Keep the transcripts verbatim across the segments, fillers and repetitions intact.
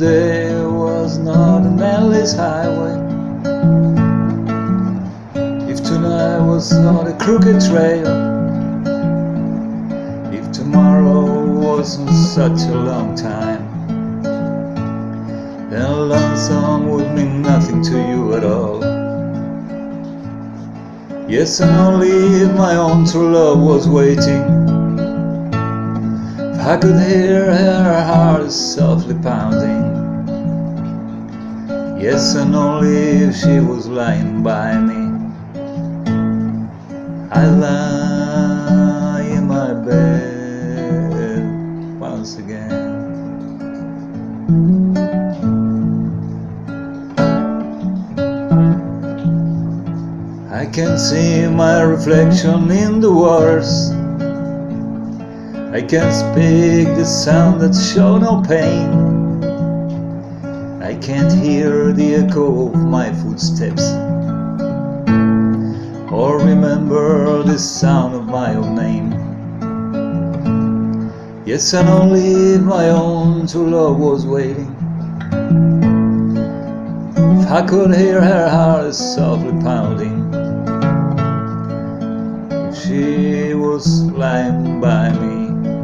today was not an endless highway, if tonight was not a crooked trail, if tomorrow wasn't such a long time, then lonesome would mean nothing to you at all. Yes, and only if my own true love was waiting, if I could hear her heart softly pounding. Yes, and only if she was lying by me, I'd lie in my bed once again. I can see my reflection in the waters, I can speak the sound that show no pain, I can't hear the echo of my footsteps, or remember the sound of my own name. Yes, and only if my own true love was waiting, if I could hear her heart softly pounding, if she was lying by me,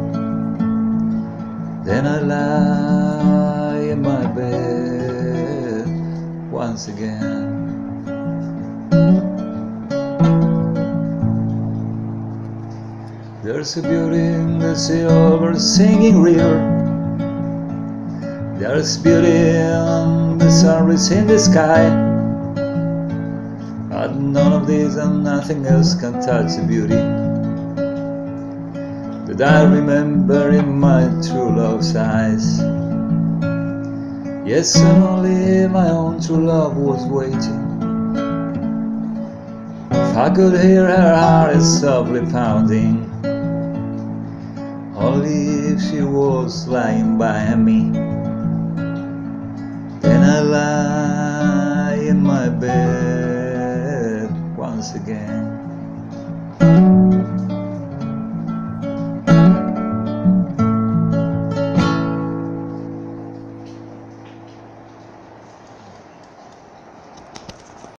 then I lie in my bed once again. There's a beauty in the silver singing river, there's beauty in the sunrise in the sky, but none of these and nothing else can touch the beauty that I remember in my true love's eyes. Yes, and only my own true love was waiting, if I could hear her heart softly pounding, only if she was lying by me, then I lie in my bed once again.